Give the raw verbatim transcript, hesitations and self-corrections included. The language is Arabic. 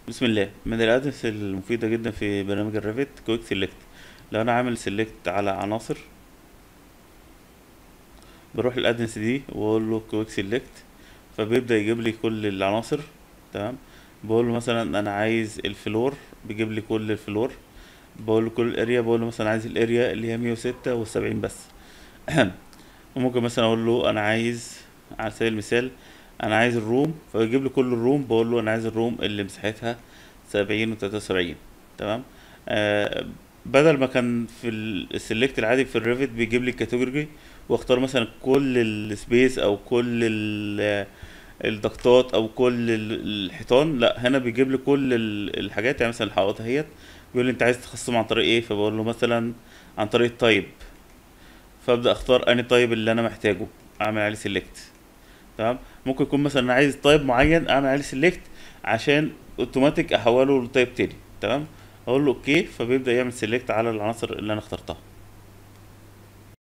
بسم الله. من الادرس المفيده جدا في برنامج الريفت كويك سيلكت. لو انا عامل سيلكت على عناصر، بروح الادرس دي واقول له كويك سيلكت، فبيبدا يجيب لي كل العناصر. تمام. بقول له مثلا انا عايز الفلور، بيجيب لي كل الفلور. بقول له كل الاريا، بقول له مثلا عايز الاريا اللي هي مية وستة وسبعين بس. وممكن مثلا اقول له انا عايز، على سبيل المثال، انا عايز الروم، فيجيب لي كل الروم. بقول له انا عايز الروم اللي مساحتها سبعين وتلاتة وسبعين. تمام. آه بدل ما كان في السلكت العادي في الريفت بيجيب لي الكاتيجوري، واختار مثلا كل السبيس او كل ال- الضغطات او كل ال- الحيطان، لا هنا بيجيب لي كل ال- الحاجات. يعني مثلا الحائط اهيت، بيقول لي انت عايز تخصصهم عن طريق ايه، فبقول له مثلا عن طريق التايب، فابدا اختار اني تايب اللي انا محتاجه، اعمل عليه سيلكت. تمام. ممكن يكون مثلا انا عايز تايب معين، اعمل عليه سيلكت عشان اوتوماتيك احوله لتايب تاني. تمام. اقول له اوكي، فبيبدا يعمل سيلكت على العناصر اللي انا اخترتها.